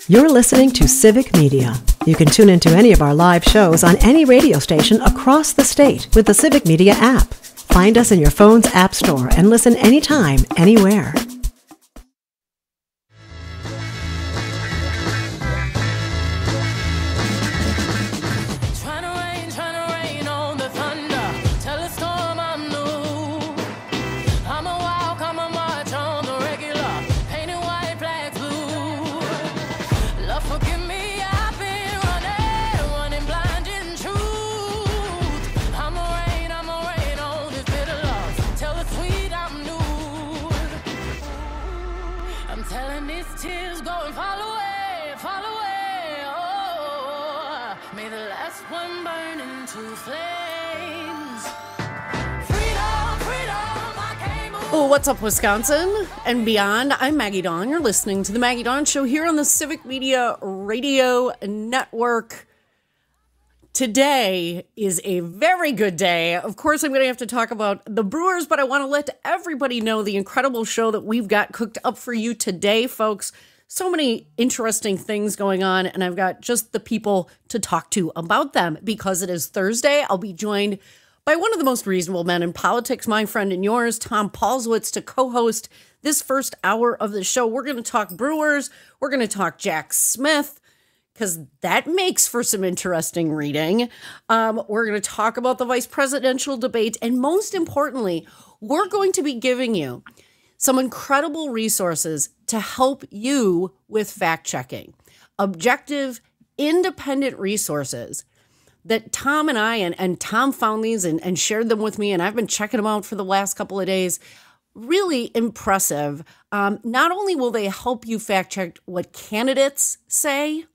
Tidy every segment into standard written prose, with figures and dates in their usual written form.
You're listening to Civic Media. You can tune into any of our live shows on any radio station across the state with the Civic Media app. Find us in your phone's app store and listen anytime, anywhere. What's up, Wisconsin and beyond? I'm Maggie Dawn. You're listening to the Maggie Dawn Show here on the Civic Media Radio Network. Today is a very good day. Of course, I'm going to have to talk about the Brewers, but I want to let everybody know the incredible show that we've got cooked up for you today, folks. So many interesting things going on, and I've got just the people to talk to about them. Because it is Thursday, I'll be joined by one of the most reasonable men in politics, my friend and yours, Tom Palzewicz, to co-host this first hour of the show. We're going to talk Brewers. We're going to talk Jack Smith, because that makes for some interesting reading. We're going to talk about the vice presidential debate. And most importantly, we're going to be giving you some incredible resources to help you with fact-checking. Objective, independent resources that Tom and I, and Tom found these and shared them with me, and I've been checking them out for the last couple of days. Really impressive. Not only will they help you fact check what candidates say,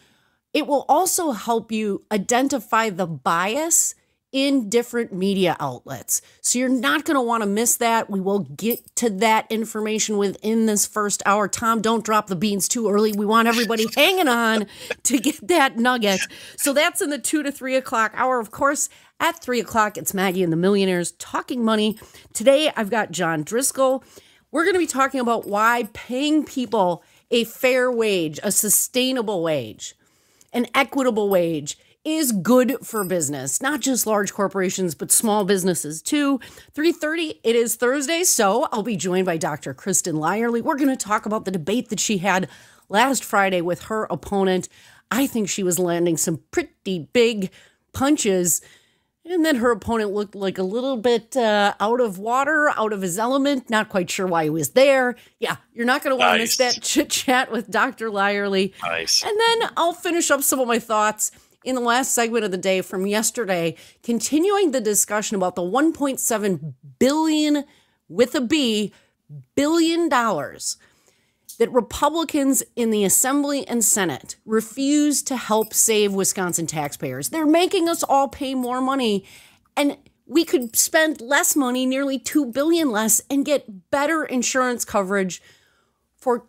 it will also help you identify the bias in different media outlets. So you're not going to want to miss that. We will get to that information within this first hour. Tom, don't drop the beans too early. We want everybody hanging on to get that nugget. So that's in the 2 to 3 o'clock hour. Of course, at 3 o'clock, it's Maggie and the Millionaires talking money. Today, I've got John Driscoll. We're going to be talking about why paying people a fair wage, a sustainable wage, an equitable wage is good for business, not just large corporations, but small businesses too. 3:30, it is Thursday, so I'll be joined by Dr. Kristen Lyerly. We're going to talk about the debate that she had last Friday with her opponent. I think she was landing some pretty big punches, and then her opponent looked like a little bit out of water, out of his element, not quite sure why he was there. Yeah, you're not going to want to miss that chit-chat with Dr. Lyerly. Nice. And then I'll finish up some of my thoughts in the last segment of the day from yesterday, continuing the discussion about the $1.7 billion with a B billion dollars that Republicans in the Assembly and Senate refuse to help save Wisconsin taxpayers. They're making us all pay more money, and we could spend less money, nearly $2 billion less, and get better insurance coverage for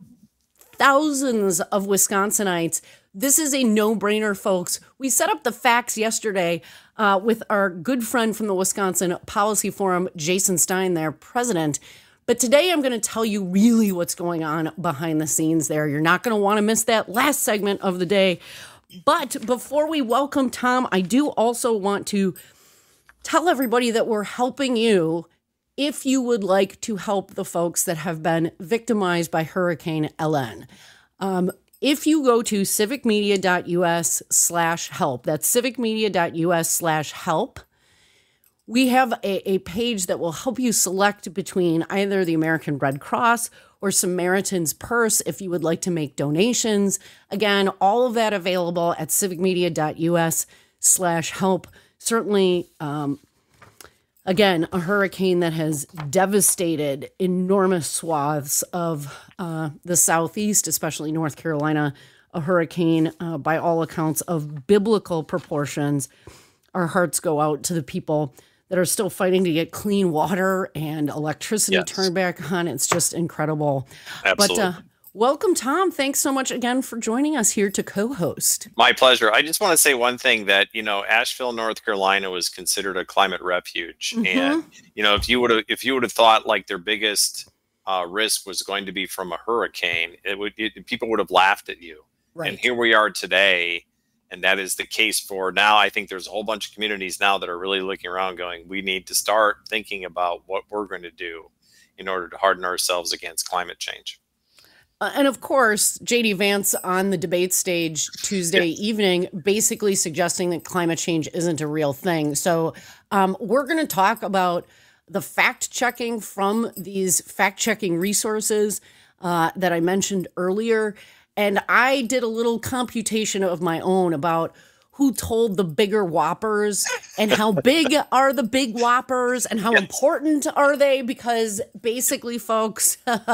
thousands of Wisconsinites. This is a no-brainer, folks. We set up the facts yesterday with our good friend from the Wisconsin Policy Forum, Jason Stein, their president. But today I'm going to tell you really what's going on behind the scenes there. You're not going to want to miss that last segment of the day. But before we welcome Tom, I do also want to tell everybody that we're helping you if you would like to help the folks that have been victimized by Hurricane Ellen. If you go to civicmedia.us/help, that's civicmedia.us/help, we have a page that will help you select between either the American Red Cross or Samaritan's Purse if you would like to make donations. Again, all of that available at civicmedia.us/help. Certainly, again, a hurricane that has devastated enormous swaths of the Southeast, especially North Carolina, a hurricane, by all accounts, of biblical proportions. Our hearts go out to the people that are still fighting to get clean water and electricity turned back on. It's just incredible. Absolutely. But welcome, Tom. Thanks so much again for joining us here to co-host. My pleasure. I just want to say one thing that, Asheville, North Carolina was considered a climate refuge. Mm-hmm. And, if you would have thought like their biggest risk was going to be from a hurricane, people would have laughed at you. And here we are today. And that is the case for now. I think there's a whole bunch of communities now that are really looking around going, we need to start thinking about what we're going to do in order to harden ourselves against climate change. And of course, J.D. Vance on the debate stage Tuesday evening, basically suggesting that climate change isn't a real thing. So we're going to talk about the fact checking from these fact checking resources that I mentioned earlier. And I did a little computation of my own about who told the bigger whoppers and how big are the big whoppers and how important are they? Because basically, folks,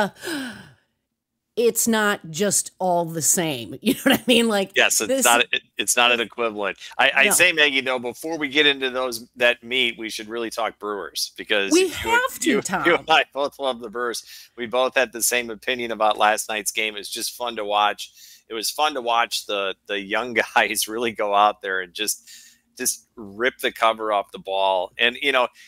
it's not just all the same. You know what I mean? Like, yes, it's not an equivalent. I say, Maggie, though, before we get into that meat, we should really talk Brewers, because we have to, Tom. You and I both love the Brewers. We both had the same opinion about last night's game. It's just fun to watch. It was fun to watch the young guys really go out there and just rip the cover off the ball. And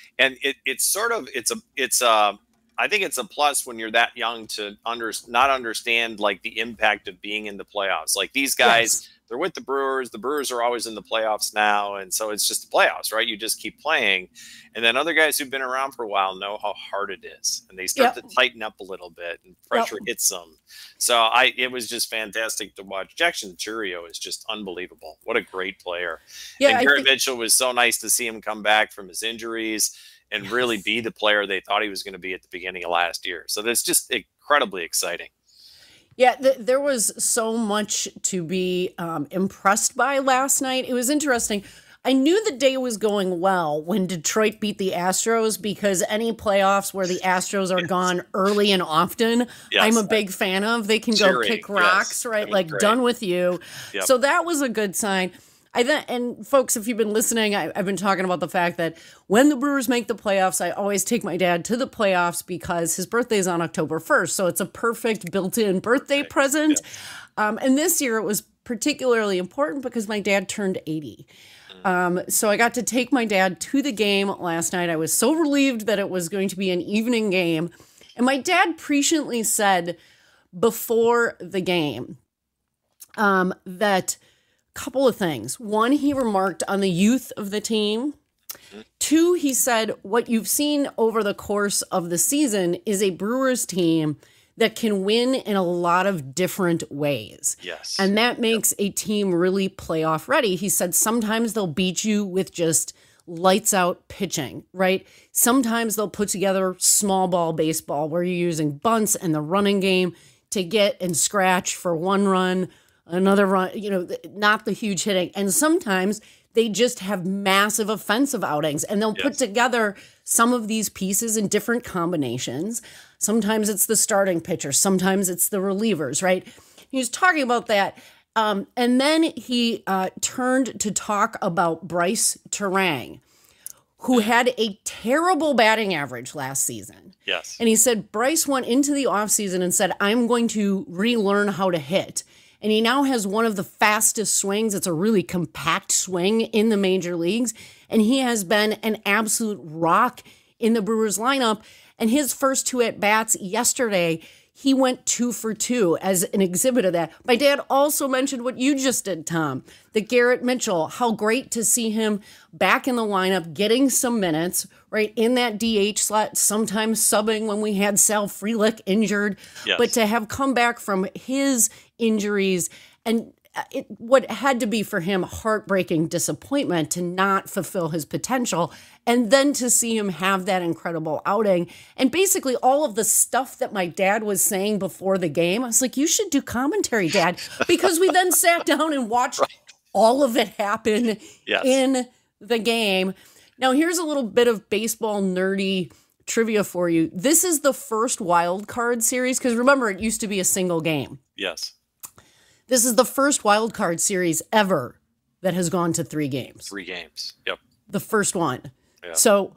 I think it's a plus when you're that young to not understand like the impact of being in the playoffs. Like these guys, they're with the Brewers. The Brewers are always in the playoffs now. And so it's just the playoffs, right? You just keep playing. And then other guys who've been around for a while know how hard it is. And they start to tighten up a little bit and pressure hits them. So it was just fantastic to watch. Jackson Churio is just unbelievable. What a great player. Yeah, and Garrett Mitchell was so nice to see him come back from his injuries and really be the player they thought he was going to be at the beginning of last year. So that's just incredibly exciting. Yeah, there was so much to be impressed by last night. It was interesting. I knew the day was going well when Detroit beat the Astros, because any playoffs where the Astros are gone early and often, I'm a big fan of. They can go kick rocks, right? Like, great. Done with you. Yep. So that was a good sign. And folks, if you've been listening, I've been talking about the fact that when the Brewers make the playoffs, I always take my dad to the playoffs because his birthday is on October 1st. So it's a perfect built-in birthday present. Yeah. And this year it was particularly important because my dad turned 80. So I got to take my dad to the game last night. I was so relieved that it was going to be an evening game. And my dad presciently said before the game that couple of things. One, he remarked on the youth of the team. Two, he said, what you've seen over the course of the season is a Brewers team that can win in a lot of different ways. Yes. And that makes a team really playoff ready. He said sometimes they'll beat you with just lights out pitching, right? Sometimes they'll put together small ball baseball where you're using bunts and the running game to get and scratch for one run, another run, not the huge hitting. And sometimes they just have massive offensive outings, and they'll put together some of these pieces in different combinations. Sometimes it's the starting pitcher. Sometimes it's the relievers, right? He was talking about that. And then he turned to talk about Bryce Terang, who had a terrible batting average last season. Yes. And he said Bryce went into the offseason and said, I'm going to relearn how to hit. And he now has one of the fastest swings. It's a really compact swing in the major leagues. And he has been an absolute rock in the Brewers lineup. And his first two at-bats yesterday, he went 2 for 2 as an exhibit of that. My dad also mentioned what you just did, Tom, that Garrett Mitchell, how great to see him back in the lineup, getting some minutes, right, in that DH slot, sometimes subbing when we had Sal Frelick injured. Yes. But to have come back from his injuries and what had to be for him heartbreaking disappointment to not fulfill his potential, and then to see him have that incredible outing. And basically all of the stuff that my dad was saying before the game, I was like, you should do commentary, Dad, because we then sat down and watched all of it happen in the game. Now, here's a little bit of baseball nerdy trivia for you. This is the first wild card series, because remember, it used to be a single game. Yes. This is the first wild card series ever that has gone to 3 games. 3 games. Yep. The first one. Yep. So,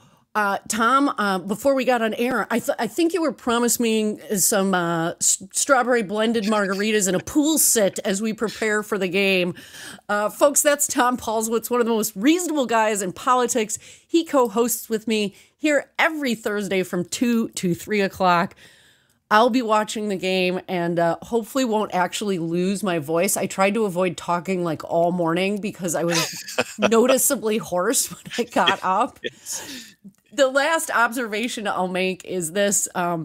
Tom, before we got on air, I think you were promising some strawberry blended margaritas and a pool sit as we prepare for the game. Folks, that's Tom Palzewicz, one of the most reasonable guys in politics. He co-hosts with me here every Thursday from 2 to 3 o'clock. I'll be watching the game and hopefully won't actually lose my voice. I tried to avoid talking like all morning because I was noticeably hoarse when I got up. Yes. The last observation I'll make is this.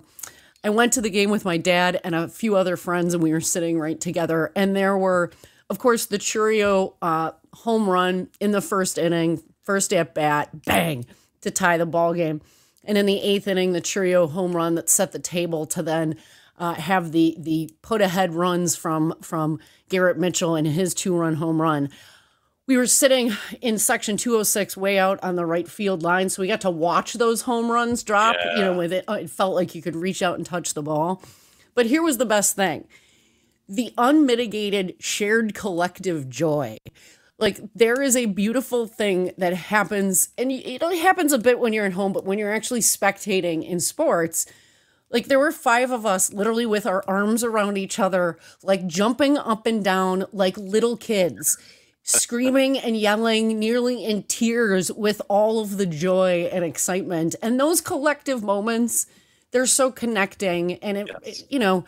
I went to the game with my dad and a few other friends, and we were sitting right together. And there were, of course, the Churio home run in the first inning, first at bat, bang, to tie the ball game. And in the 8th inning, the Churio home run that set the table to then have the put ahead runs from Garrett Mitchell and his 2-run home run. We were sitting in section 206 way out on the right field line, so we got to watch those home runs drop. Yeah. You know, with it felt like you could reach out and touch the ball. But here was the best thing. The unmitigated shared collective joy. Like, there is a beautiful thing that happens, and it only happens a bit when you're at home, but when you're actually spectating in sports, like, there were 5 of us literally with our arms around each other, like jumping up and down like little kids, screaming and yelling, nearly in tears with all of the joy and excitement. And those collective moments, they're so connecting. And it you know,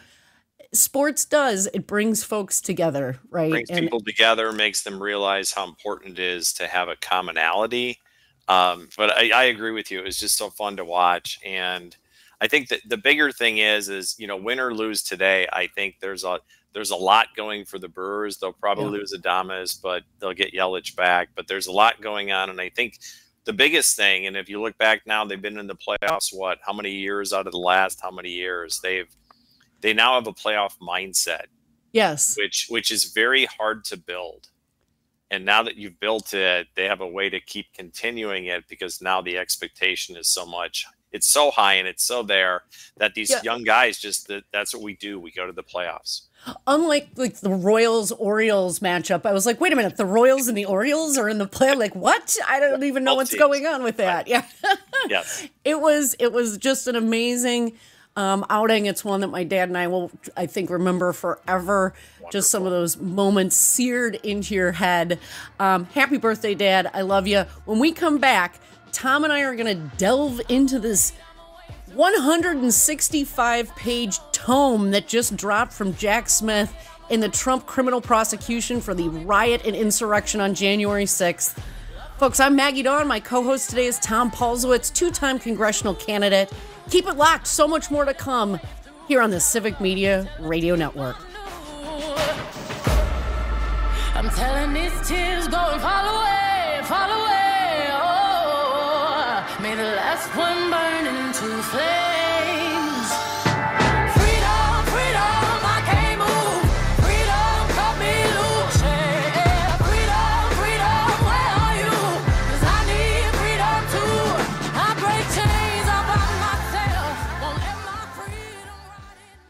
sports it brings folks together, right? Brings people together, makes them realize how important it is to have a commonality. But I agree with you. It was just so fun to watch. And I think that the bigger thing is, you know, win or lose today, I think there's a lot going for the Brewers. They'll probably lose Adames, but they'll get Yelich back. But there's a lot going on. And I think the biggest thing, and if you look back now, they've been in the playoffs, how many years out of the last, how many years? They now have a playoff mindset. Yes. Which is very hard to build. And now that you've built it, they have a way to keep continuing it because now the expectation is it's so high and it's so there that these young guys that's what we do. We go to the playoffs. Unlike like the Royals-Orioles matchup, I was like, wait a minute, the Royals and the Orioles are in the play. Like, what? I don't even know what's going on with that. Right. Yeah. Yes. It was just an amazing outing. It's one that my dad and I will, I think, remember forever. Wonderful. Just some of those moments seared into your head. Happy birthday, Dad. I love you. When we come back, Tom and I are going to delve into this 165-page tome that just dropped from Jack Smith in the Trump criminal prosecution for the riot and insurrection on January 6th. Folks, I'm Maggie Dawn. My co-host today is Tom Palzewicz, 2-time congressional candidate. Keep it locked. So much more to come here on the Civic Media Radio Network. I'm telling these tears go and fall away, fall away. Oh, may the last one burn into flames. Freedom, freedom, I can't move. Freedom, cut me loose. Yeah. Freedom, freedom, where are you? 'Cause I need freedom too. I break chains all by myself. Won't let my freedom ride in.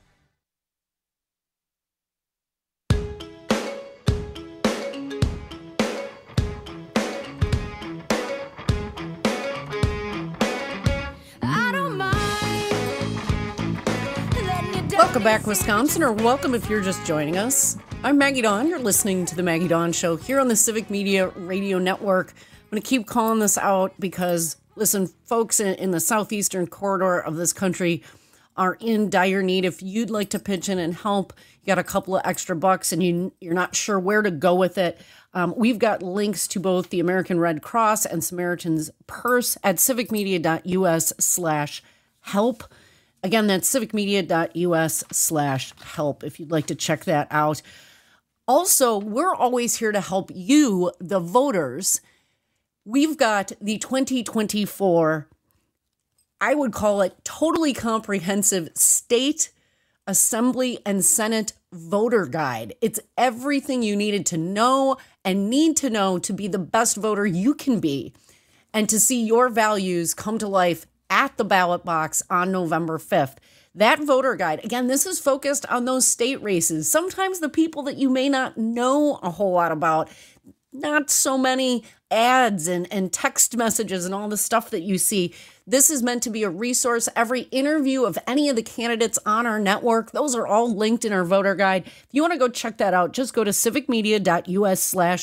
Welcome back, Wisconsin, or welcome if you're just joining us. I'm Maggie Dawn. You're listening to The Maggie Dawn Show here on the Civic Media Radio Network. I'm going to keep calling this out because, listen, folks in the southeastern corridor of this country are in dire need. If you'd like to pitch in and help, you got a couple of extra bucks and you're not sure where to go with it, we've got links to both the American Red Cross and Samaritan's Purse at civicmedia.us/help. Again, that's civicmedia.us/help if you'd like to check that out. Also, we're always here to help you, the voters. We've got the 2024, I would call it totally comprehensive state, assembly, and Senate voter guide. It's everything you needed to know and need to know to be the best voter you can be and to see your values come to life at the ballot box on November 5th. That voter guide, again, this is focused on those state races. Sometimes the people that you may not know a whole lot about, not so many ads and text messages and all the stuff that you see. This is meant to be a resource. Every interview of any of the candidates on our network, those are all linked in our voter guide. If you want to go check that out, just go to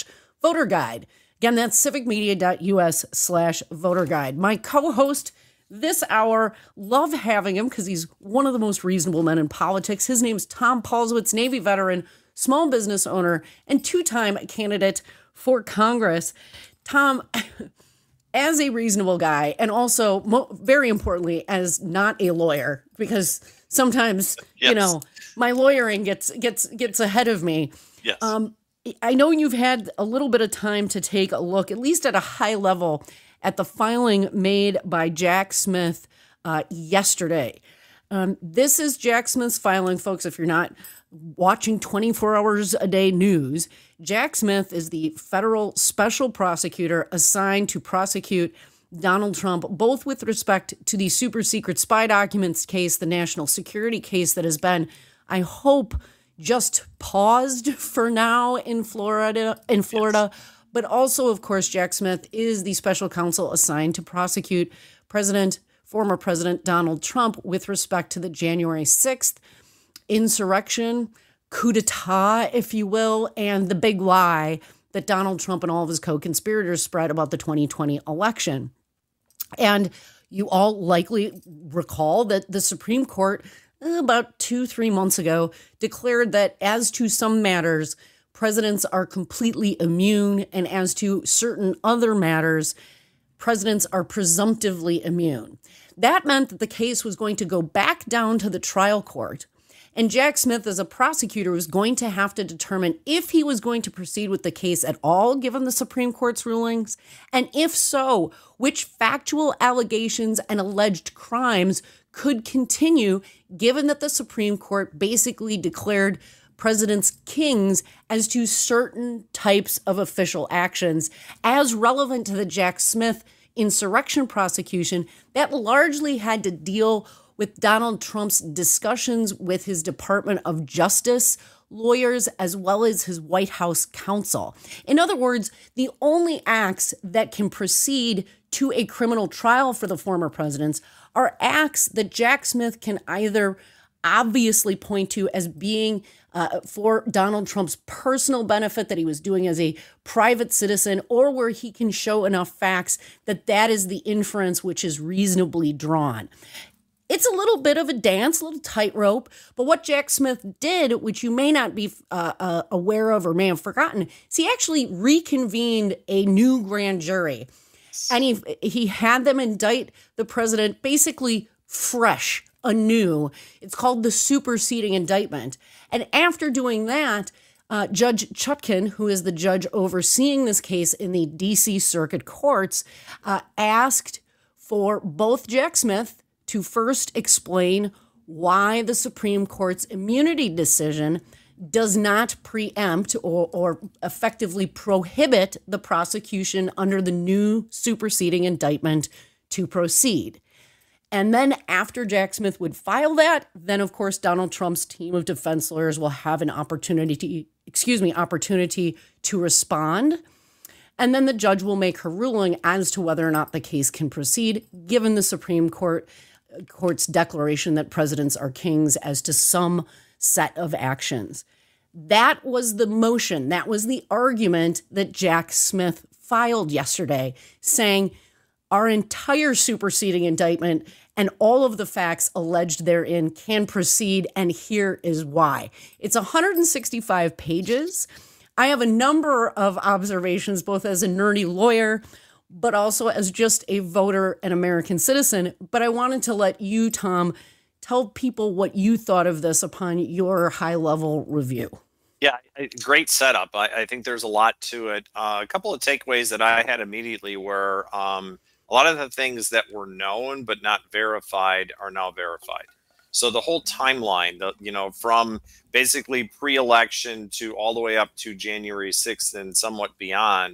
civicmedia.us/voter guide. Again, that's civicmedia.us/voter guide. My co-host this hour. Love having him because he's one of the most reasonable men in politics. His name's Tom Palzewicz, Navy veteran, small business owner, and two-time candidate for Congress. Tom, as a reasonable guy, and also very importantly, as not a lawyer, because sometimes, Yes. you know, my lawyering gets ahead of me. Yes. I know you've had a little bit of time to take a look, at least at a high level, at the filing made by Jack Smith yesterday. This is Jack Smith's filing, folks. If you're not watching 24 hours a day news, Jack Smith is the federal special prosecutor assigned to prosecute Donald Trump, both with respect to the super secret spy documents case, the national security case that has been, I hope, just paused for now in Florida, Yes. but also, of course, Jack Smith is the special counsel assigned to prosecute former President Donald Trump with respect to the January 6th insurrection, coup d'etat, if you will, and the big lie that Donald Trump and all of his co-conspirators spread about the 2020 election. And you all likely recall that the Supreme Court about 2-3 months ago declared that as to some matters, presidents are completely immune, and as to certain other matters, presidents are presumptively immune. That meant that the case was going to go back down to the trial court, and Jack Smith, as a prosecutor, was going to have to determine if he was going to proceed with the case at all, given the Supreme Court's rulings, and if so, which factual allegations and alleged crimes could continue, given that the Supreme Court basically declared presidents kings as to certain types of official actions as relevant to the Jack Smith insurrection prosecution that largely had to deal with Donald Trump's discussions with his Department of Justice lawyers as well as his White House counsel. In other words, the only acts that can proceed to a criminal trial for the former presidents are acts that Jack Smith can either obviously point to as being for Donald Trump's personal benefit that he was doing as a private citizen, or where he can show enough facts that that is the inference which is reasonably drawn. It's a little bit of a dance, a little tightrope, but what Jack Smith did, which you may not be aware of or may have forgotten, is he actually reconvened a new grand jury. And he had them indict the president basically fresh, anew. It's called the superseding indictment. And after doing that, Judge Chutkan, who is the judge overseeing this case in the D.C. Circuit Courts, asked for both Jack Smith to first explain why the Supreme Court's immunity decision does not preempt or effectively prohibit the prosecution under the new superseding indictment to proceed. And then after Jack Smith would file that, then of course Donald Trump's team of defense lawyers will have an opportunity to respond. And then the judge will make her ruling as to whether or not the case can proceed, given the Supreme Court's declaration that presidents are kings as to some set of actions. That was the motion. That was the argument that Jack Smith filed yesterday, saying our entire superseding indictment and all of the facts alleged therein can proceed, and here is why. It's 165 pages. I have a number of observations, both as a nerdy lawyer, but also as just a voter and American citizen. But I wanted to let you, Tom, tell people what you thought of this upon your high-level review. Yeah, great setup. I think there's a lot to it. A couple of takeaways that I had immediately were a lot of the things that were known but not verified are now verified. So the whole timeline, from basically pre-election to all the way up to January 6th and somewhat beyond,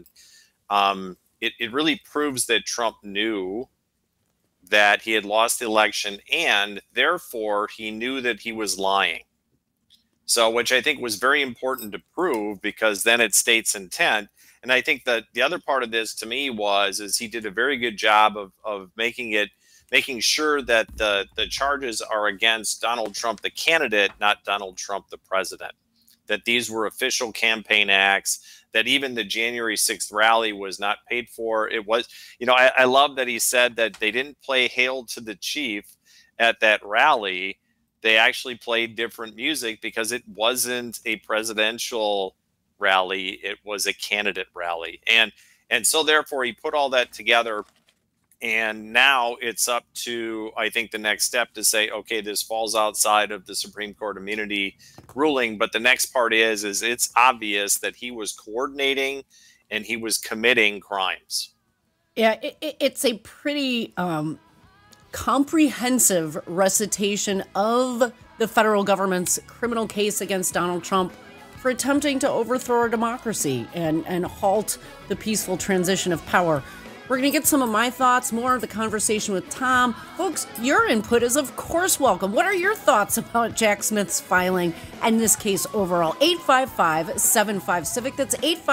it really proves that Trump knew that he had lost the election, and therefore he knew that he was lying. So, which I think was very important to prove, because then it states intent. And I think that the other part of this to me is he did a very good job of making sure that the charges are against Donald Trump, the candidate, not Donald Trump, the president. that these were official campaign acts, that even the January 6th rally was not paid for. It was, I love that he said that they didn't play Hail to the Chief at that rally. They actually played different music because it wasn't a presidential rally. It was a candidate rally. And so therefore he put all that together. And now it's up to, I think, the next step to say, okay, this falls outside of the Supreme Court immunity ruling. But the next part is it's obvious that he was coordinating and he was committing crimes. Yeah, it's a pretty comprehensive recitation of the federal government's criminal case against Donald Trump for attempting to overthrow our democracy and halt the peaceful transition of power. We're going to get some of my thoughts, more of the conversation with Tom. Folks, your input is, of course, welcome. What are your thoughts about Jack Smith's filing and this case overall? 855-75-CIVIC. That's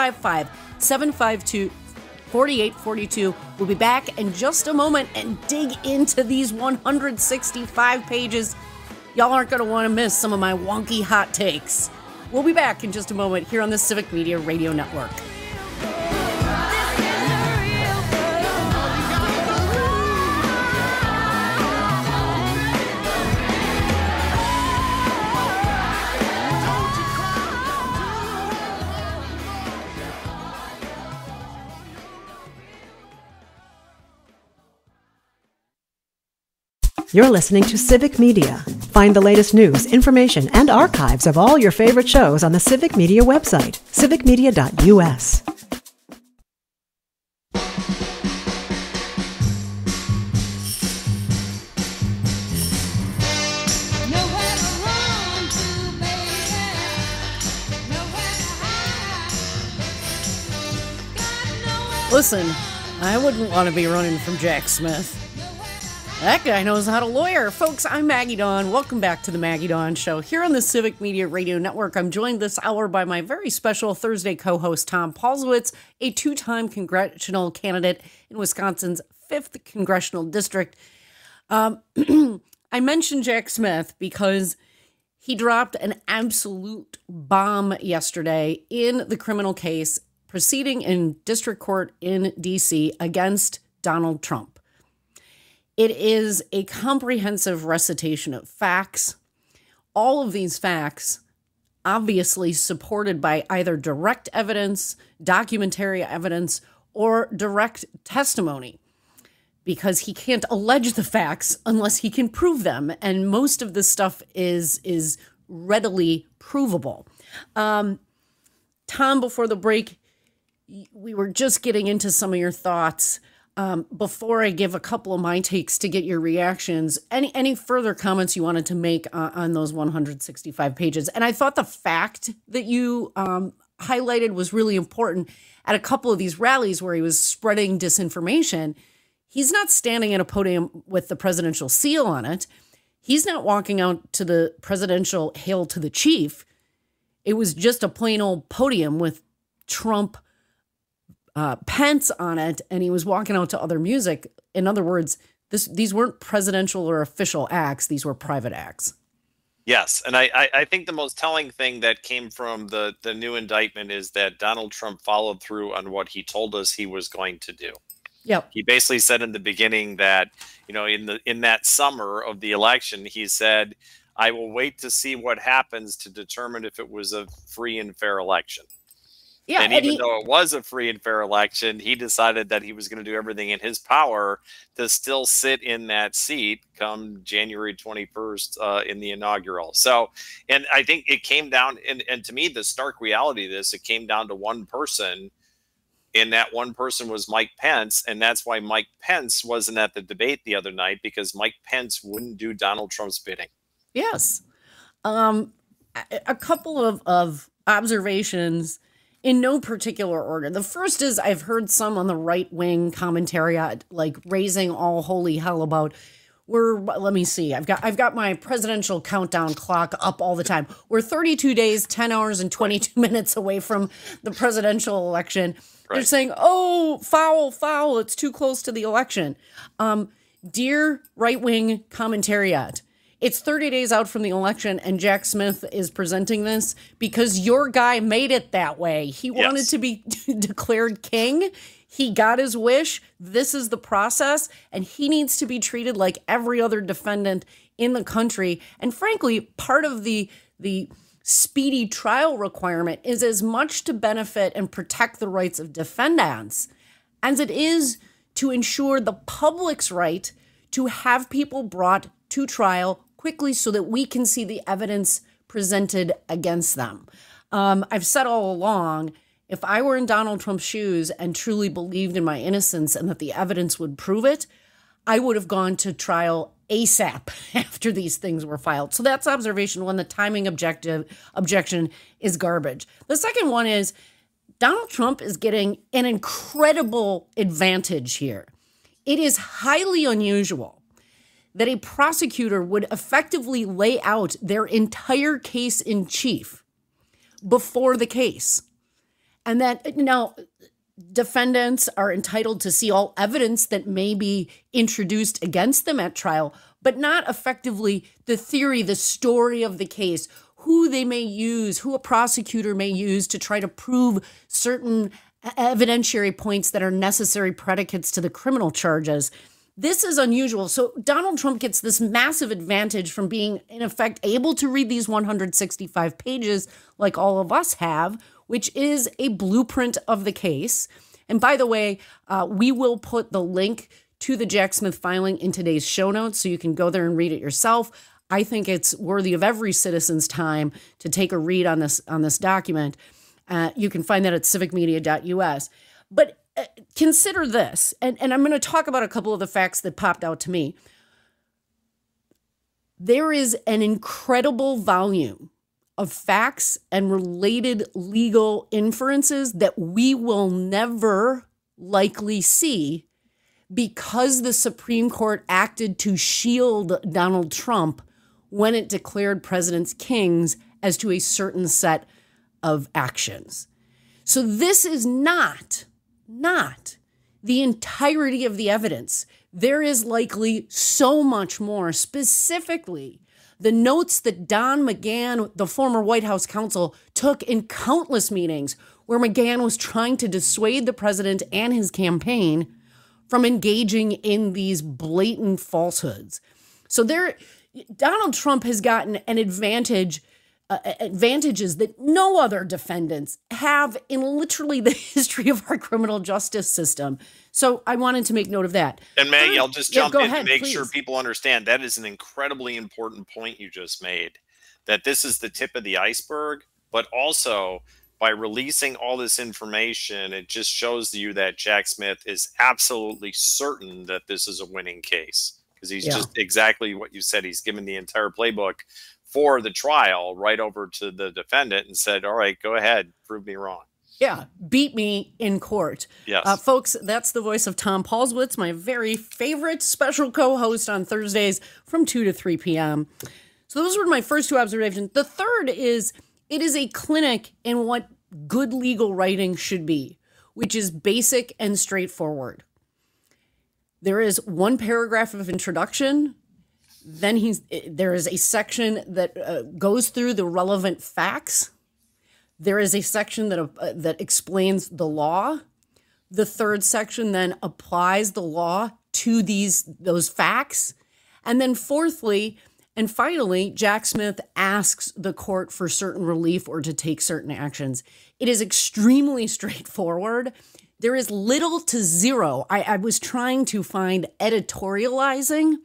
855-752-4842. We'll be back in just a moment and dig into these 165 pages. Y'all aren't going to want to miss some of my wonky hot takes. We'll be back in just a moment here on the Civic Media Radio Network. You're listening to Civic Media. Find the latest news, information, and archives of all your favorite shows on the Civic Media website, civicmedia.us. Listen, I wouldn't want to be running from Jack Smith. That guy knows how to lawyer. Folks, I'm Maggie Dawn. Welcome back to the Maggie Dawn Show. Here on the Civic Media Radio Network, I'm joined this hour by my very special Thursday co-host, Tom Palzewicz, a two-time congressional candidate in Wisconsin's 5th Congressional District. I mentioned Jack Smith because he dropped an absolute bomb yesterday in the criminal case proceeding in district court in D.C. against Donald Trump. It is a comprehensive recitation of facts. All of these facts obviously supported by either direct evidence, documentary evidence, or direct testimony, because he can't allege the facts unless he can prove them. And most of this stuff is readily provable. Tom, before the break, we were just getting into some of your thoughts. Before I give a couple of my takes to get your reactions, any further comments you wanted to make on those 165 pages? And I thought the fact that you highlighted was really important. At a couple of these rallies where he was spreading disinformation, he's not standing at a podium with the presidential seal on it. He's not walking out to the presidential Hail to the Chief. It was just a plain old podium with Trump Pence on it, and he was walking out to other music. In other words, these weren't presidential or official acts. These were private acts. Yes. And I think the most telling thing that came from the new indictment is that Donald Trump followed through on what he told us he was going to do. Yep. He basically said in the beginning that, in that summer of the election, he said, I will wait to see what happens to determine if it was a free and fair election. Yeah, and even though it was a free and fair election, he decided that he was going to do everything in his power to still sit in that seat come January 21st in the inaugural. So, and I think it came down, and to me, the stark reality of this, it came down to one person, and that one person was Mike Pence. And that's why Mike Pence wasn't at the debate the other night, because Mike Pence wouldn't do Donald Trump's bidding. Yes. A couple of observations in no particular order. The first is I've heard some on the right-wing commentary, like raising all holy hell about let me see. I've got my presidential countdown clock up all the time. We're 32 days, 10 hours, and 22 minutes away from the presidential election. Right. They're saying, oh, foul, it's too close to the election. Dear right-wing commentariat, It's 30 days out from the election, and Jack Smith is presenting this because your guy made it that way. He wanted to be declared king. He got his wish. This is the process, and he needs to be treated like every other defendant in the country. And frankly, part of the speedy trial requirement is as much to benefit and protect the rights of defendants as it is to ensure the public's right to have people brought to trial quickly so that we can see the evidence presented against them. I've said all along, if I were in Donald Trump's shoes and truly believed in my innocence and that the evidence would prove it, I would have gone to trial ASAP after these things were filed. So that's observation one. The timing objection is garbage. The second one is Donald Trump is getting an incredible advantage here. It is highly unusual that a prosecutor would effectively lay out their entire case in chief before the case. And that now defendants are entitled to see all evidence that may be introduced against them at trial, but not effectively the theory, the story of the case, who they may use, who a prosecutor may use to try to prove certain evidentiary points that are necessary predicates to the criminal charges. This is unusual. So Donald Trump gets this massive advantage from being, in effect, able to read these 165 pages like all of us have, which is a blueprint of the case. And by the way, we will put the link to the Jack Smith filing in today's show notes so you can go there and read it yourself. I think it's worthy of every citizen's time to take a read on this document. You can find that at civicmedia.us. But consider this, and I'm going to talk about a couple of the facts that popped out to me. There is an incredible volume of facts and related legal inferences that we will never likely see because the Supreme Court acted to shield Donald Trump when it declared presidents kings as to a certain set of actions. So this is not the entirety of the evidence. There is likely so much more, specifically the notes that Don McGahn, the former White House counsel, took in countless meetings where McGahn was trying to dissuade the president and his campaign from engaging in these blatant falsehoods. So Donald Trump has gotten an advantages that no other defendants have in literally the history of our criminal justice system. So I wanted to make note of that. And Maggie, I'll just jump in ahead, to make please. sure people understand that is an incredibly important point you just made, that this is the tip of the iceberg, but also by releasing all this information, it just shows you that Jack Smith is absolutely certain that this is a winning case because he's just exactly what you said. He's given the entire playbook for the trial right over to the defendant and said, all right, go ahead, prove me wrong. Yeah, beat me in court. Yes. Folks, that's the voice of Tom Palzewicz, my very favorite special co-host on Thursdays from 2 to 3 p.m. So those were my first two observations. The third is it is a clinic in what good legal writing should be, which is basic and straightforward. There is one paragraph of introduction. Then there is a section that goes through the relevant facts. There is a section that explains the law. The third section then applies the law to those facts. And then fourthly and finally, Jack Smith asks the court for certain relief or to take certain actions. It is extremely straightforward. There is little to zero. I was trying to find editorializing,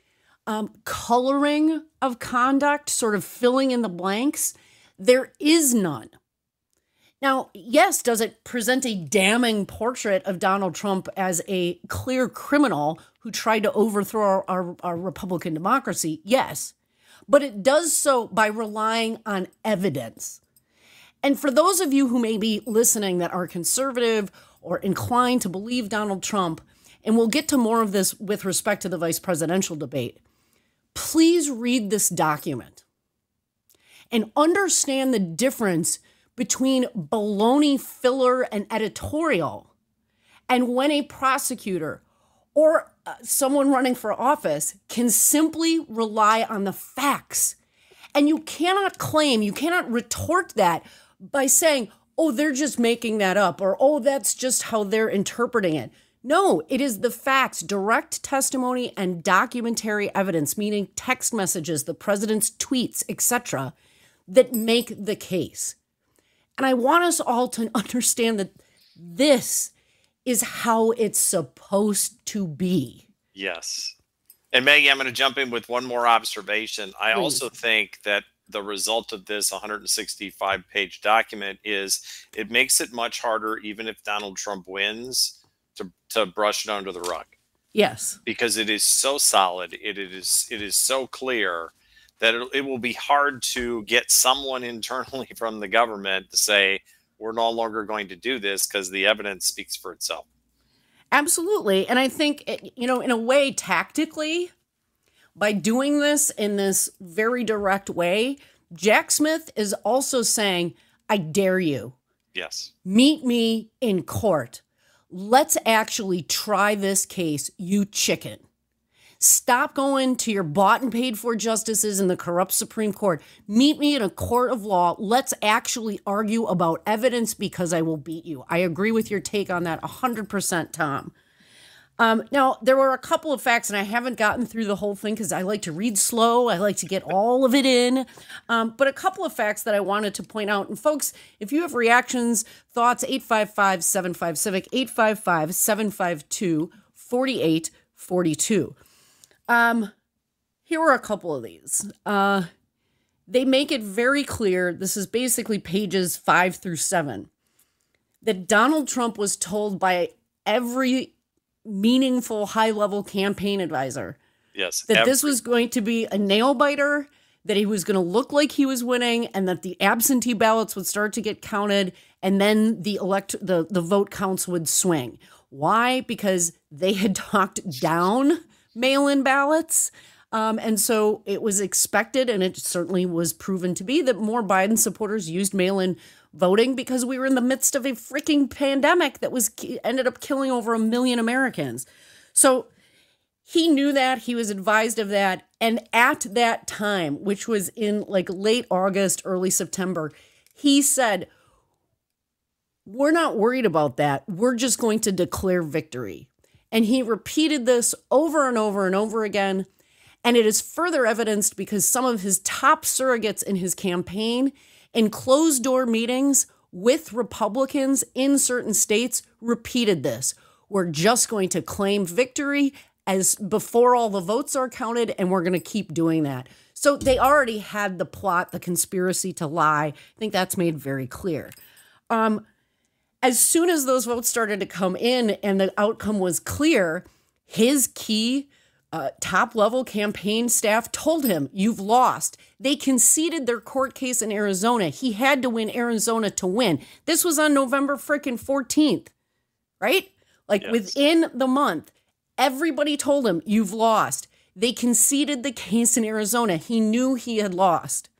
coloring of conduct, sort of filling in the blanks. There is none. Now, yes, does it present a damning portrait of Donald Trump as a clear criminal who tried to overthrow our Republican democracy? Yes. But it does so by relying on evidence. And for those of you who may be listening that are conservative or inclined to believe Donald Trump, and we'll get to more of this with respect to the vice presidential debate, please read this document and understand the difference between baloney filler and editorial and when a prosecutor or someone running for office can simply rely on the facts. And you cannot claim, you cannot retort that by saying, oh, they're just making that up, or, oh, that's just how they're interpreting it. No, it is the facts, direct testimony and documentary evidence, meaning text messages, the president's tweets, etc., that make the case. And I want us all to understand that this is how it's supposed to be. Yes. And Maggie, I'm going to jump in with one more observation. I also think that the result of this 165-page document is it makes it much harder, even if Donald Trump wins, to brush it under the rug. Yes. Because it is so solid, it is so clear that it will be hard to get someone internally from the government to say, we're no longer going to do this because the evidence speaks for itself. Absolutely. And I think, in a way, tactically, by doing this in this very direct way, Jack Smith is also saying, I dare you. Yes. Meet me in court. Let's actually try this case, you chicken. Stop going to your bought and paid for justices in the corrupt Supreme Court. Meet me in a court of law. Let's actually argue about evidence because I will beat you. I agree with your take on that 100%, Tom. Now, there were a couple of facts, and I haven't gotten through the whole thing because I like to read slow. I like to get all of it in. But a couple of facts that I wanted to point out. And folks, if you have reactions, thoughts, 855-75-CIVIC, 855-752-4842. Here are a couple of these. They make it very clear, this is basically pages 5 through 7, that Donald Trump was told by every meaningful high-level campaign advisor that this was going to be a nail-biter, that he was going to look like he was winning, and that the absentee ballots would start to get counted, and then the vote counts would swing. Why? Because they had talked down mail-in ballots. And so it was expected, and it certainly was proven to be, that more Biden supporters used mail-in voting because we were in the midst of a freaking pandemic that ended up killing over 1 million Americans. So he knew that, he was advised of that. And at that time, which was in like late August, early September, he said, we're not worried about that. We're just going to declare victory. And he repeated this over and over and over again. And it is further evidenced because some of his top surrogates in his campaign, in closed-door meetings with Republicans in certain states, repeated this. We're just going to claim victory as before all the votes are counted, and we're going to keep doing that. So they already had the plot, the conspiracy to lie. I think that's made very clear. As soon as those votes started to come in and the outcome was clear, his key top-level campaign staff told him, you've lost. They conceded their court case in Arizona. He had to win Arizona to win. This was on November freaking 14th, right? Like within the month, everybody told him, you've lost. They conceded the case in Arizona. He knew he had lost.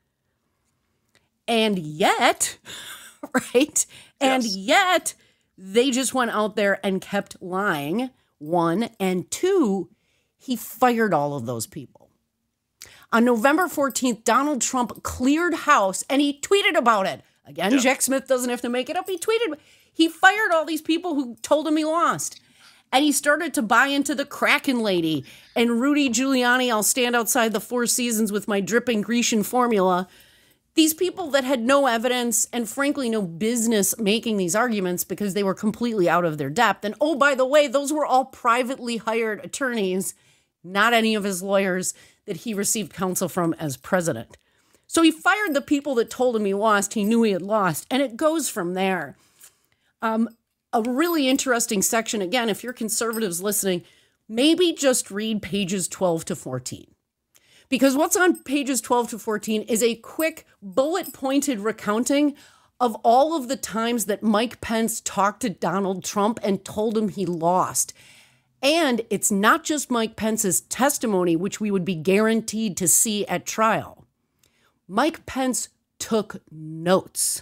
And yet, right? And yet, they just went out there and kept lying, one. And two, he fired all of those people. On November 14th, Donald Trump cleared house, and he tweeted about it. Again, Jack Smith doesn't have to make it up. He tweeted. He fired all these people who told him he lost. And he started to buy into the Kraken lady and Rudy Giuliani, I'll stand outside the Four Seasons with my dripping Grecian formula. These people that had no evidence and frankly no business making these arguments because they were completely out of their depth. And oh, by the way, those were all privately hired attorneys, not any of his lawyers that he received counsel from as president. So he fired the people that told him he lost. He knew he had lost. And it goes from there. A really interesting section, again, if you're conservatives listening, maybe just read pages 12 to 14. Because what's on pages 12 to 14 is a quick bullet-pointed recounting of all of the times that Mike Pence talked to Donald Trump and told him he lost. And it's not just Mike Pence's testimony, which we would be guaranteed to see at trial. Mike Pence took notes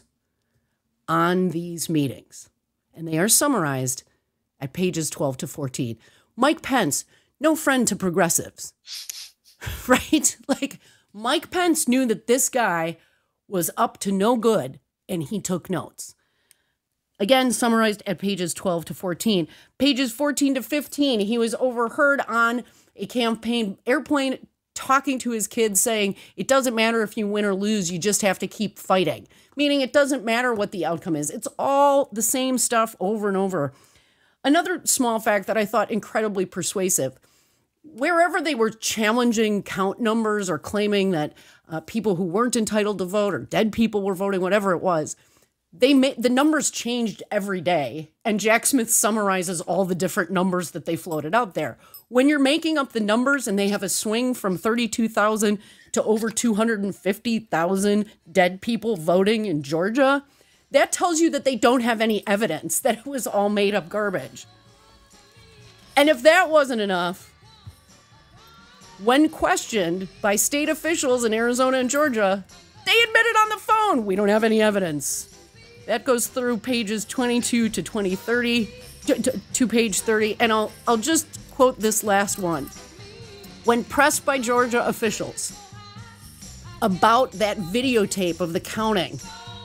on these meetings, and they are summarized at pages 12 to 14. Mike Pence, no friend to progressives, right? Like, Mike Pence knew that this guy was up to no good, and he took notes. Again, summarized at pages 12 to 14. Pages 14 to 15, he was overheard on a campaign airplane talking to his kids saying, it doesn't matter if you win or lose, you just have to keep fighting. Meaning it doesn't matter what the outcome is. It's all the same stuff over and over. Another small fact that I thought incredibly persuasive, wherever they were challenging count numbers or claiming that people who weren't entitled to vote or dead people were voting, whatever it was, the numbers changed every day. And Jack Smith summarizes all the different numbers that they floated out there. When you're making up the numbers and they have a swing from 32,000 to over 250,000 dead people voting in Georgia, that tells you that they don't have any evidence that it was all made up garbage. And if that wasn't enough, when questioned by state officials in Arizona and Georgia, they admitted on the phone, we don't have any evidence. That goes through pages 22 to 30, to page 30, and I'll just quote this last one. When pressed by Georgia officials about that videotape of the counting,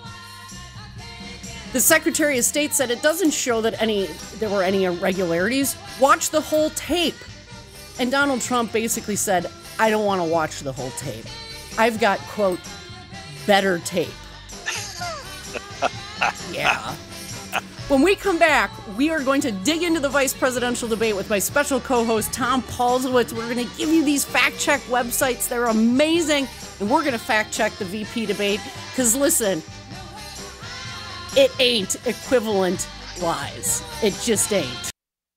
the Secretary of State said it doesn't show that there were any irregularities. Watch the whole tape. And Donald Trump basically said, I don't want to watch the whole tape. I've got, quote, better tape. Yeah. When we come back, we are going to dig into the vice presidential debate with my special co-host, Tom Palzewicz. We're going to give you these fact-check websites. They're amazing. And we're going to fact-check the VP debate. Because, listen, it ain't equivalent lies. It just ain't.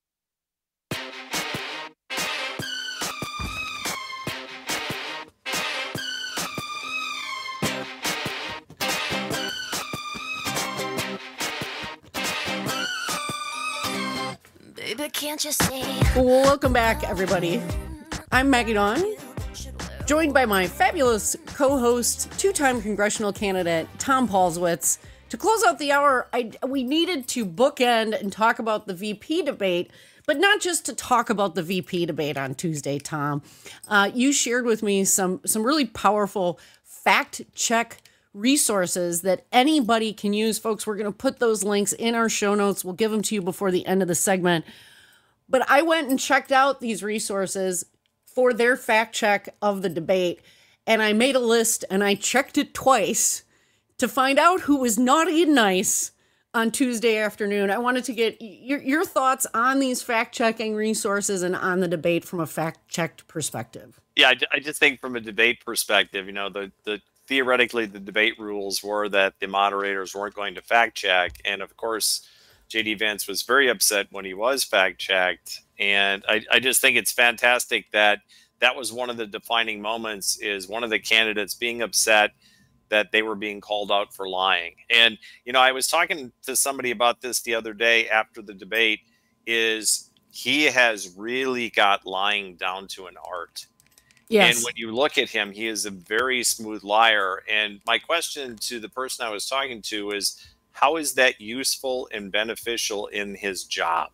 Baby, can't you see? Welcome back, everybody. I'm Maggie Dawn, joined by my fabulous co-host, two-time congressional candidate, Tom Palzewicz. To close out the hour, we needed to bookend and talk about the VP debate, but not just to talk about the VP debate on Tuesday, Tom. You shared with me some really powerful fact-check resources that anybody can use. Folks, we're going to put those links in our show notes. We'll give them to you before the end of the segment. But I went and checked out these resources for their fact check of the debate, and I made a list and I checked it twice to find out who was naughty and nice on Tuesday afternoon. I wanted to get your thoughts on these fact-checking resources and on the debate from a fact-checked perspective. Yeah, I just think from a debate perspective, theoretically, the debate rules were that the moderators weren't going to fact check. And of course, JD Vance was very upset when he was fact checked. And I just think it's fantastic that was one of the defining moments, is one of the candidates being upset that they were being called out for lying. And, I was talking to somebody about this the other day after the debate, is he has really got lying down to an art. Yes. And when you look at him, he is a very smooth liar. And my question to the person I was talking to is, how is that useful and beneficial in his job?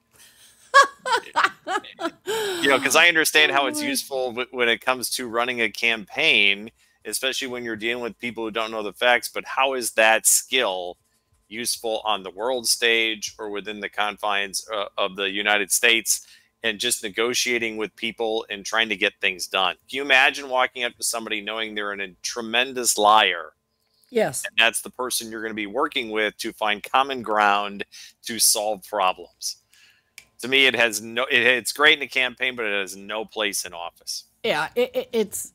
Because I understand how it's useful when it comes to running a campaign, especially when you're dealing with people who don't know the facts. But how is that skill useful on the world stage or within the confines of the United States? And just negotiating with people and trying to get things done. Can you imagine walking up to somebody knowing they're a tremendous liar? Yes. And that's the person you're going to be working with to find common ground to solve problems. To me, it's great in a campaign, but it has no place in office. Yeah, it's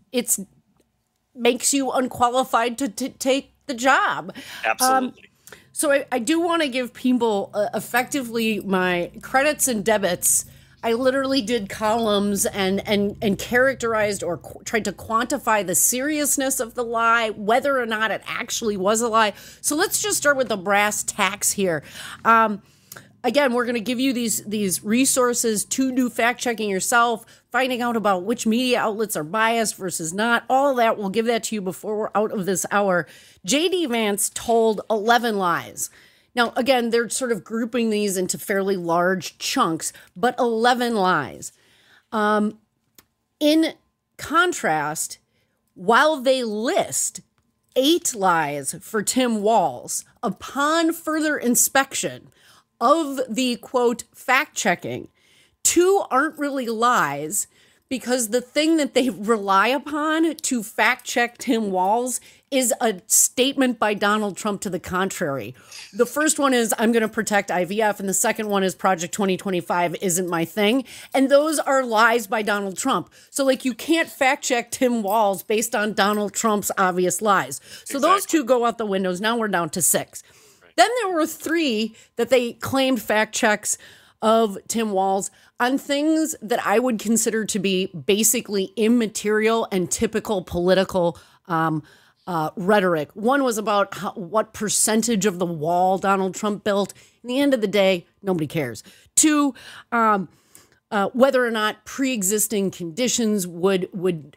makes you unqualified to take the job. Absolutely. So I do want to give people effectively my credits and debits. I literally did columns and characterized or tried to quantify the seriousness of the lie, whether or not it actually was a lie. So let's just start with the brass tacks here. Again, we're going to give you these resources to do fact-checking yourself, finding out about which media outlets are biased versus not. All of that, we'll give that to you before we're out of this hour. JD Vance told 11 lies. Now, again, they're sort of grouping these into fairly large chunks, but 11 lies. In contrast, while they list 8 lies for Tim Walz, upon further inspection of the, quote, fact-checking, 2 aren't really lies, because the thing that they rely upon to fact-check Tim Walz is a statement by Donald Trump to the contrary. The first one is, I'm going to protect IVF, and the second one is Project 2025 isn't my thing. And those are lies by Donald Trump. So, like, you can't fact-check Tim Walz based on Donald Trump's obvious lies. So those 2 go out the windows. Now we're down to 6. Right. Then there were 3 that they claimed fact-checks of Tim Walz on things that I would consider to be basically immaterial and typical political rhetoric. One was about what percentage of the wall Donald Trump built. In the end of the day, nobody cares. 2, whether or not pre-existing conditions would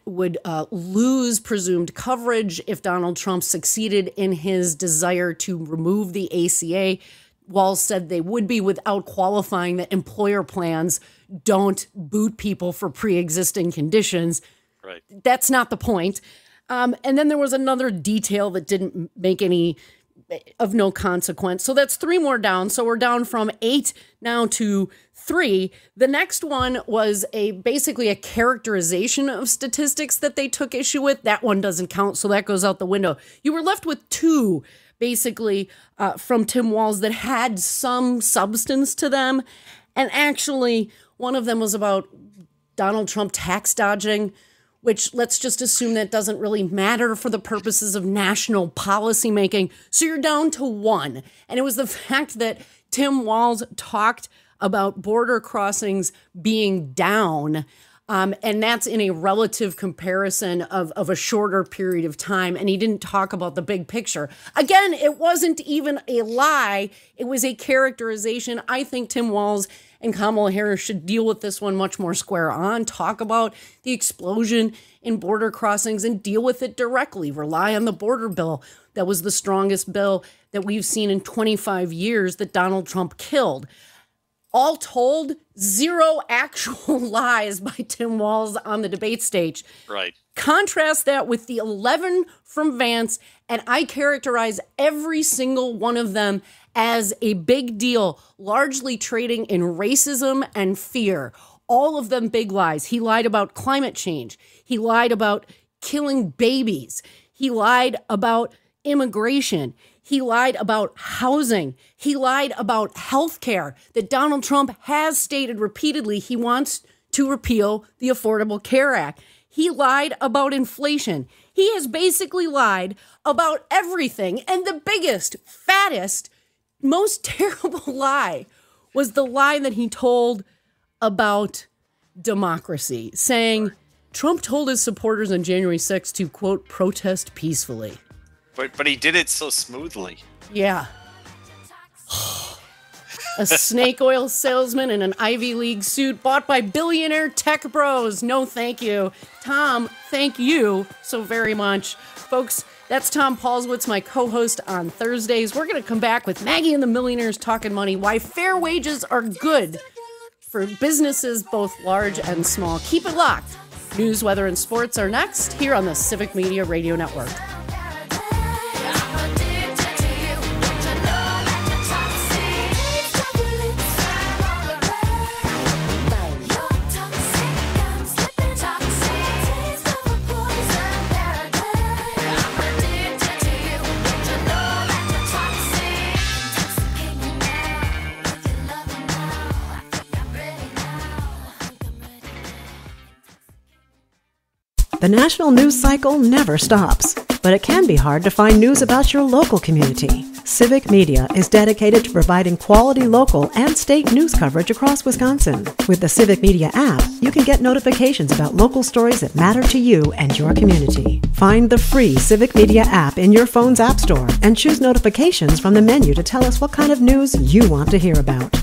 lose presumed coverage if Donald Trump succeeded in his desire to remove the ACA. Walz said they would be, without qualifying that employer plans don't boot people for pre-existing conditions. Right. That's not the point. And then there was another detail that didn't make any of no consequence. So that's 3 more down. So we're down from 8 now to 3. The next one was basically a characterization of statistics that they took issue with. That one doesn't count, so that goes out the window. You were left with 2 basically from Tim Walz that had some substance to them. And actually, one of them was about Donald Trump tax dodging, which let's just assume that doesn't really matter for the purposes of national policy making. So you're down to 1. And it was the fact that Tim Walz talked about border crossings being down. And that's in a relative comparison of a shorter period of time. And he didn't talk about the big picture. Again, it wasn't even a lie. It was a characterization. I think Tim Walz and Kamala Harris should deal with this one much more square on, talk about the explosion in border crossings and deal with it directly. Rely on the border bill. That was the strongest bill that we've seen in 25 years that Donald Trump killed. All told, 0 actual lies by Tim Walz on the debate stage. Right. Contrast that with the 11 from Vance, and I characterize every single one of them as a big deal, largely trading in racism and fear. All of them big lies. He lied about climate change. He lied about killing babies. He lied about immigration. He lied about housing. He lied about health care, that Donald Trump has stated repeatedly he wants to repeal the Affordable Care Act. He lied about inflation. He has basically lied about everything. And the biggest, fattest, most terrible lie was the lie that he told about democracy, saying Trump told his supporters on January 6th to, quote, protest peacefully. But he did it so smoothly. Yeah. A snake oil salesman in an Ivy League suit bought by billionaire tech bros. No, thank you. Tom, thank you so very much. Folks, that's Tom Palzewicz, my co-host on Thursdays. We're going to come back with Maggie and the Millionaires Talking Money, why fair wages are good for businesses both large and small. Keep it locked. News, weather, and sports are next here on the Civic Media Radio Network. The national news cycle never stops, but it can be hard to find news about your local community. Civic Media is dedicated to providing quality local and state news coverage across Wisconsin. With the Civic Media app, you can get notifications about local stories that matter to you and your community. Find the free Civic Media app in your phone's app store and choose notifications from the menu to tell us what kind of news you want to hear about.